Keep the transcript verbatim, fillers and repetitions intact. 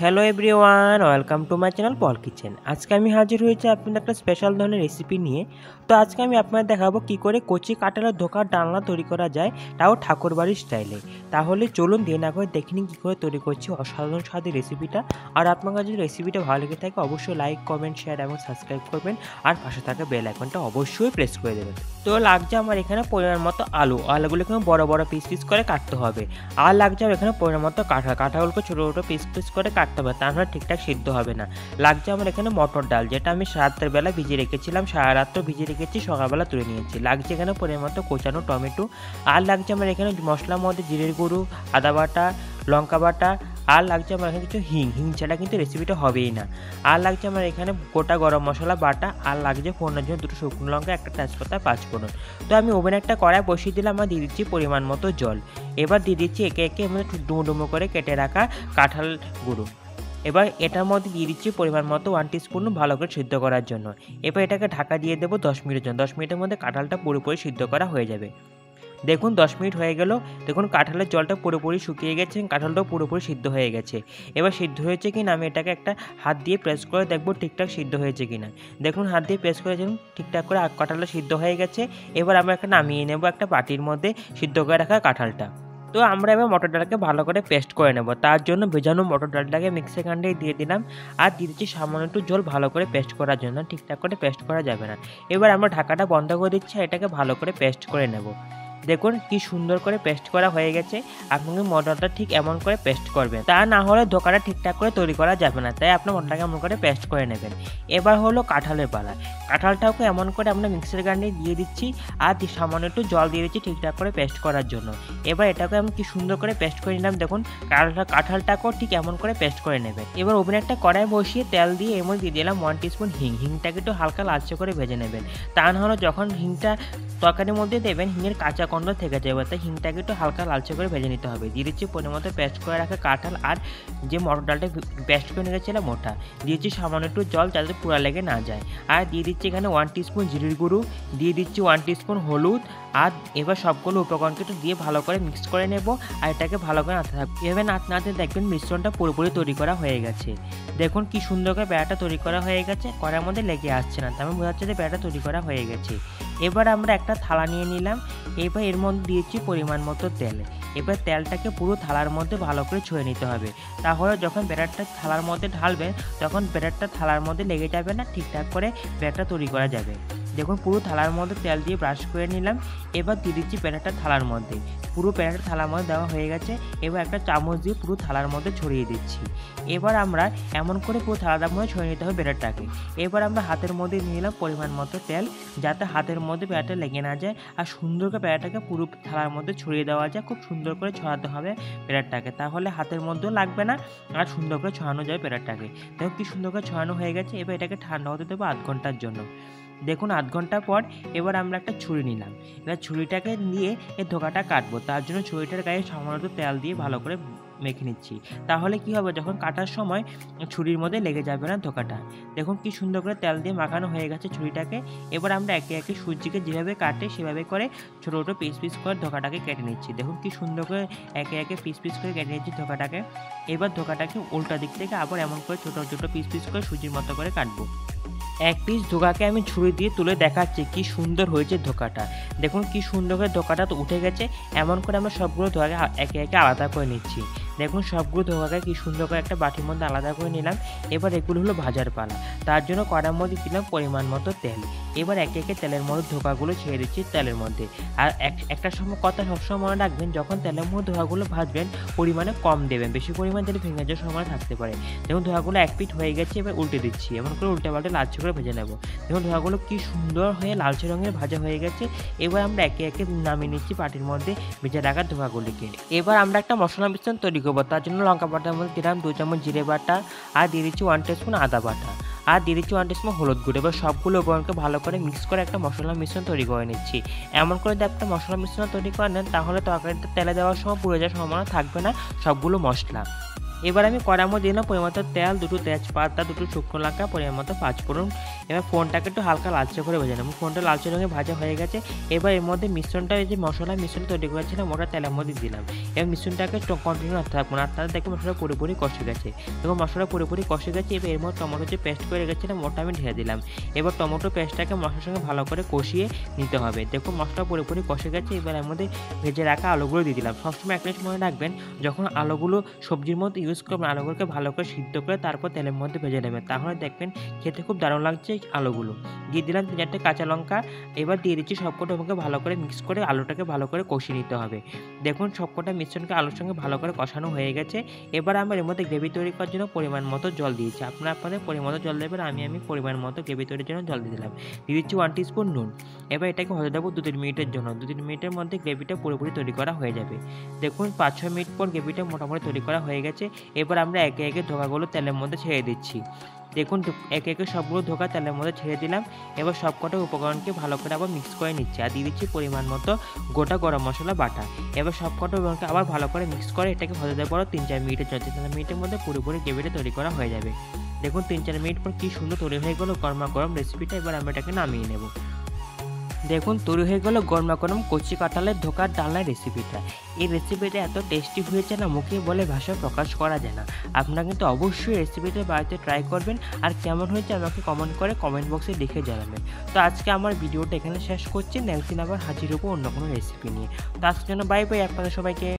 Hello everyone, welcome to my channel Paul kitchen. আজকে আমি হাজির হয়েছি আপনাদের একটা স্পেশাল ধরনের রেসিপি নিয়ে। তো আজকে আমি আপনাদের দেখাবো কি করে কচি কাঁঠালের ধোকার ডালনা তৈরি করা যায়, তাও ঠাকুরবাড়ির স্টাইলে। তাহলে চলুন দেরি না করে দেখে নিন কী করে তৈরি করছি অসাধারণ স্বাদের রেসিপিটা। আর আপনার কাছে যদি রেসিপিটা ভালো লেগে থাকে অবশ্যই লাইক, কমেন্ট, শেয়ার এবং সাবস্ক্রাইব করবেন। আর পাশে থাকা বেল আইকনটা অবশ্যই প্রেস করে দেবেন। তো লাগছে আমার এখানে পরিমাণ মতো আলু, আলুগুলোকে বড় বড় পিস পিস করে কাটতে হবে। আর লাগছে আমার এখানে পরিমাণ মতো কাঁঠাল, কাঁঠালগুলোকে ছোটো ছোটো পিস পিস করে কাটতে হবে, তা নাহলে ঠিকঠাক সিদ্ধ হবে না। লাগছে আমার এখানে মটর ডাল, যেটা আমি রাতের বেলা ভিজিয়ে রেখেছিলাম, সারা রাত্র ভিজিয়ে রেখেছি, সকালবেলা তুলে নিয়েছি। লাগছে এখানে পরিমাণ মতো কোচানো টমেটো। আর লাগছে আমার এখানে মশলার মধ্যে জিরের গুঁড়ো, আদা বাটা, লঙ্কা বাটা। আর লাগছে আমার এখানে কিছু হিং, হিং ছাড়া কিন্তু রেসিপিটা হবেই না। আর লাগছে আমার এখানে গোটা গরম মশলা বাটা। আর লাগছে ফোড়নের জন্য দুটো শুকনো লঙ্কা, একটা তেজপাতা, পাঁচ ফোড়ন। তো আমি ওভেনে একটা কড়াই বসিয়ে দিলাম আর দিয়ে দিচ্ছি পরিমাণ মতো জল। এবার দিয়ে দিচ্ছি একে একে মানে ডুমো ডুমো করে কেটে রাখা কাঁঠাল গুঁড়ো। এবার এটার মধ্যে দিয়ে দিচ্ছি পরিমাণ মতো ওয়ান টিস্পুন ভালো করে সিদ্ধ করার জন্য। এবার এটাকে ঢাকা দিয়ে দেবো দশ মিনিটের জন্য। দশ মিনিটের মধ্যে কাঁঠালটা পুরোপুরি সিদ্ধ করা হয়ে যাবে। দেখুন দশ মিনিট হয়ে গেল। দেখুন কাঁঠালের জলটা পুরোপুরি শুকিয়ে গেছে, কাঁঠালটাও পুরোপুরি সিদ্ধ হয়ে গেছে। এবার সিদ্ধ হয়েছে কি না আমি এটাকে একটা হাত দিয়ে প্রেস করে দেখবো ঠিকঠাক সিদ্ধ হয়েছে কি না। দেখুন হাত দিয়ে প্রেস করে দেখুন ঠিকঠাক করে কাঁঠালটা সিদ্ধ হয়ে গেছে। এবার আমরা একটা নামিয়ে নেবো একটা বাটির মধ্যে সিদ্ধ করে রাখা কাঁঠালটা। তো আমরা এবার মটর ডালকে ভালো করে পেস্ট করে নেব। তার জন্য ভেজানো মটর ডালটাকে মিক্সি গ্রাইন্ডারে দিয়ে দিলাম আর দিয়ে দিচ্ছি সামান্য একটু জল ভালো করে পেস্ট করার জন্য। ঠিকঠাক করে পেস্ট করা যাবে না। এবার আমরা ঢাকাটা বন্ধ করে দিচ্ছি, এটাকে ভালো করে পেস্ট করে নেব। দেখুন কি সুন্দর করে পেস্ট করা হয়ে গেছে। আপনাকে মটরটা ঠিক এমন করে পেস্ট করবেন, তা না হলে ধোকাটা ঠিকঠাক করে তৈরি করা যাবে না। তাই আপনার মটরটাকে এমন করে পেস্ট করে নেবেন। এবার হলো কাঁঠালের পালা। কাঁঠালটাকে এমন করে আমরা মিক্সার গ্রাইন্ডারে দিয়ে দিচ্ছি আর সামান্য একটু জল দিয়ে দিচ্ছি ঠিকঠাক করে পেস্ট করার জন্য। এবার এটাকে আমি কি সুন্দর করে পেস্ট করে নিলাম। দেখুন কাঁঠালটা কাঁঠালটাকেও ঠিক এমন করে পেস্ট করে নেবেন। এবার ওভেনে একটা কড়াই বসিয়ে তেল দিয়ে এর মধ্যে দিয়ে দিলাম ওয়ান টিস্পুন হিং। হিংটাকে একটু হালকা লালচে করে ভেজে নেবেন। তা না হলে যখন হিংটা তরকারির মধ্যে দেবেন হিঙের কাঁচা গন্ধ থেকে যাবে, তাই হিংটাকে একটু হালকা লালচে করে ভেজে নিতে হবে। দিয়ে দিচ্ছি পরিমাণ মতো পেস্ট করে রাখা কাঁঠাল আর যে মটর ডালটা পেস্ট করে নিয়ে গেছিলাম মোটা। দিয়েছি সামান্য একটু জল যাতে পুরা লেগে না যায়। আর দিয়ে দিচ্ছি এখানে ওয়ান টিস্পুন জিরের গুঁড়ো, দিয়ে দিচ্ছি ওয়ান টিস্পুন হলুদ। আর এবার সবগুলো উপকরণকে একটু দিয়ে ভালো করে মিক্স করে নেব আর এটাকে ভালো করে নাড়তে থাকবো। এভাবে নাড়তে নাড়তে দেখবেন মিশ্রণটা পুরোপুরি তৈরি করা হয়ে গেছে। দেখুন কি সুন্দর করে ব্যাটাটা তৈরি করা হয়ে গেছে, কড়াইয়ের মধ্যে লেগে আসছে না, তার মানে বোঝা যাচ্ছে যে ব্যাটাটা তৈরি করা হয়ে গেছে। এবার আমরা একটা থালা নিয়ে নিলাম। এবার এর মধ্যে দিয়েছি পরিমাণ মতো তেল। এবার তেলটাকে পুরো থালার মধ্যে ভালো করে ছুঁয়ে নিতে হবে, তাহলে যখন ব্যাটারটা থালার মধ্যে ঢালবেন তখন ব্যাটারটা থালার মধ্যে লেগে যাবে না, ঠিকঠাক করে ব্যাটারটা তৈরি করা যাবে। দেখুন পুরো থালার মধ্যে তেল দিয়ে ব্রাশ করে নিলাম। এবার দিয়ে দিচ্ছি ব্যাটারটা থালার মধ্যে। পুরো ব্যাটারটা থালার মধ্যে দেওয়া হয়ে গেছে। এবার একটা চামচ দিয়ে পুরো থালার মধ্যে ছড়িয়ে দিচ্ছি। এবার আমরা এমন করে পুরো থালাটার মধ্যে ছড়িয়ে নিতে হবে ব্যাটারটাকে। এবার আমরা হাতের মধ্যে নিয়ে নিলাম পরিমাণ মতো তেল, যাতে হাতের মধ্যে ব্যাটারটা লেগে না যায় আর সুন্দর করে ব্যাটারটাকে পুরো থালার মধ্যে ছড়িয়ে দেওয়া যায়। খুব সুন্দর করে ছড়াতে হবে ব্যাটারটাকে, তাহলে হাতের মধ্যেও লাগবে না আর সুন্দর করে ছড়ানো যাবে ব্যাটারটাকে। দেখুন কি সুন্দর করে ছড়ানো হয়ে গেছে। এবার এটাকে ঠান্ডা হতে দেবো আধ ঘন্টার জন্য। দেখুন আধ ঘন্টা পর এবার আমরা একটা ছুরি নিলাম। এবার ছুরিটাকে দিয়ে এই ধোকাটা কাটবো, তার জন্য ছুরিটার গায়ে সামান্য তেল দিয়ে ভালো করে মেখে নিচ্ছি। তাহলে কি হবে, যখন কাটার সময় ছুরির মধ্যে লেগে যাবে না ধোকাটা। দেখুন কি সুন্দর করে তেল দিয়ে মাখানো হয়ে গেছে ছুরিটাকে। এবার আমরা একে একে সুজিকে যেভাবে কাটে সেভাবে করে ছোটো ছোটো পিস পিস করে ধোকাটাকে কেটে নিচ্ছি। দেখুন কি সুন্দর করে একে একে পিস পিস করে কেটে নিচ্ছি ধোকাটাকে। এবার ধোকাটাকে উল্টা দিক থেকে আবার এমন করে ছোটো ছোটো পিস পিস করে সুজির মতো করে কাটবো। এক পিস ধোকাকে আমি ছুরি দিয়ে তুলে দেখাচ্ছি কি সুন্দর হয়েছে ধোকাটা। দেখুন কি সুন্দর করে ধোকাটা তো উঠে গেছে। এমন করে আমরা সবগুলো ধোকাকে একে একে আলাদা করে নিচ্ছি। দেখুন সবগুলো ধোকাকে কি সুন্দর করে একটা বাটির মধ্যে আলাদা করে নিলাম। এবার এগুলো হলো ভাজার পালা। তার জন্য কড়ার মধ্যে দিলাম পরিমাণ মতো তেল। এবার একে একে তেলের মধ্যে ধোকাগুলো ছেড়ে দিচ্ছি তেলের মধ্যে। আর এক একটা সময় কথা সবসময় মনে রাখবেন, যখন তেলের মধ্যে ধোকাগুলো ভাজবেন পরিমাণে কম দেবেন, বেশি পরিমাণ তেলে ভেঙে যাওয়ার সময় থাকতে পারে। দেখুন ধোকাগুলো এক পিঠ হয়ে গেছে। এবার উল্টে দিচ্ছি, এমন করে উল্টে পাল্টে লালচে করে ভেজে নেব। দেখুন ধোকাগুলো কি সুন্দর হয়ে লালচে রঙের ভাজা হয়ে গেছে। এবার আমরা একে একে নামিয়ে নিচ্ছি পাটির মধ্যে ভেজে রাখা ধোকাগুলিকে। এবার আমরা একটা মশলা মিশ্রণ তৈরি করবো। তার জন্য লঙ্কা বাটার মধ্যে দিলাম দু চামচ জিরে বাটা আর দিয়ে দিচ্ছি ওয়ান টিস্পুন আদা বাটা আর দিয়ে দিচ্ছি ওয়ান টিস্পুন হলুদ গুঁড়ো। এবার সবগুলো উপকরণকে ভালো করে মিক্স করে একটা মশলা মিশ্রণ তৈরি করে নিচ্ছি। এমন করে যদি একটা মশলা মিশ্রণ তৈরি করে নেন তাহলে তরকারিটা তেলে দেওয়ার সময় পুড়ে যাওয়ার সম্ভাবনা থাকবে না সবগুলো মশলা। এবার আমি কড়ার মধ্যে দিলাম পরিমাণ মতো তেল, দুটো তেজপাতা, দুটো শুকনো লঙ্কা, পরিমাণ মতো পাঁচফোড়ন। এবার ফোনটাকে একটু হালকা লালচে করে ভেজে নেব। ফোনটা লালচে রঙে ভাজা হয়ে গেছে। এবার এর মধ্যে মিশ্রণটা, এই যে মশলা মিশ্রণ তৈরি করেছিলাম ওটা তেলের মধ্যে দিলাম। এবার মিশ্রণটাকে কন্টিনিউ রাখতে থাকবো, আর তাহলে দেখো মশলা পুরোপুরি কষে গেছে। দেখো মশলা পুরোপুরি কষে গেছে। এবার এর মধ্যে টমেটো যে পেস্ট করে রেখেছিলাম ওটা আমি ঢেলে দিলাম। এবার টমেটো পেস্টটাকে মশলার সঙ্গে ভালো করে কষিয়ে নিতে হবে। দেখো মশলা পুরোপুরি কষে গেছে। এবার এর মধ্যে ভেজে রাখা আলুগুলো দিয়ে দিলাম। সবসময় একটা জিনিস মনে রাখবেন, যখন আলুগুলো সবজির মধ্যে ইউজ করবেন আলুগুলোকে ভালো করে সিদ্ধ করে তারপর তেলের মধ্যে ভেজে নেবেন, তাহলে দেখবেন খেতে খুব দারুণ লাগছে আলুগুলো। দিয়ে দিলাম তিন চারটে কাঁচা লঙ্কা। এবার দিয়ে দিচ্ছি সবকটা আমাকে ভালো করে মিক্স করে আলুটাকে ভালো করে কষিয়ে নিতে হবে। দেখুন সবকটা মিশ্রণকে আলুর সঙ্গে ভালো করে কষানো হয়ে গেছে। এবার আমরা এর মধ্যে গ্রেভি তৈরি করার জন্য পরিমাণ মতো জল দিয়েছি। আপনারা আপনাদের পরিমাণ মতো জল দেবেন, আমি আমি পরিমাণ মতো গ্রেভি তৈরির জন্য জল দিয়ে দিলাম। দিয়ে দিচ্ছি ওয়ান টিস্পুন নুন। এবার এটাকে হতে দেবো দু তিন মিনিটের জন্য। দু তিন মিনিটের মধ্যে গ্রেভিটা পুরোপুরি তৈরি করা হয়ে যাবে। দেখুন পাঁচ ছয় মিনিট পর গ্রেভিটা মোটামুটি তৈরি করা হয়ে গেছে। এবার আমরা একে একে ধোকাগুলো তেলের মধ্যে ছেড়ে দিচ্ছি। দেখুন একে একে সবগুলো ধোকা তেলের মধ্যে ছেড়ে দিলাম। এবার সবকটা উপকরণকে ভালো করে আবার মিক্স করে নিচ্ছি, আর দিয়ে দিচ্ছি পরিমাণ মতো গোটা গরম মশলা বাটা। এবার সবকটা উপকরণকে আবার ভালো করে মিক্স করে এটাকে হতে দেওয়ার পর তিন চার মিনিটের জন্য তিন চার মিনিটের মধ্যে পুরোপুরি গ্রেভিটা তৈরি করা হয়ে যাবে। দেখুন তিন চার মিনিট পর কী সুন্দর তৈরি হয়ে গেলো গরমা গরম রেসিপিটা। এবার আমরা এটাকে নামিয়ে নেব। দেখুন তৈরি হয়ে গেল গরমা গরম কচি কাঁঠালের ধোকার ডালনার রেসিপিটা। এই রেসিপিটা এত টেস্টি হয়েছে না, মুখে বলে ভাষা প্রকাশ করা যায় না। আপনারা কিন্তু অবশ্যই রেসিপিটা বাড়িতে ট্রাই করবেন, আর কেমন হয়েছে আমাকে কমেন্ট করে কমেন্ট বক্সে লিখে জানাবেন। তো আজকে আমার ভিডিওটা এখানে শেষ করছি। নেক্সট দিন আবার হাজির হবো অন্য কোনো রেসিপি নিয়ে। তো আজকের জন্য বাই বাই আপনাদের সবাইকে।